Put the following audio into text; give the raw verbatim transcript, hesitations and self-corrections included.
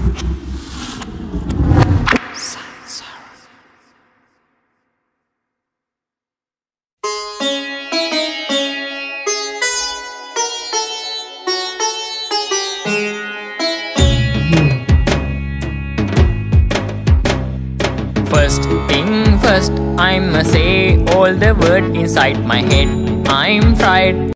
First thing first, I'ma say all the word inside my head. I'm fried.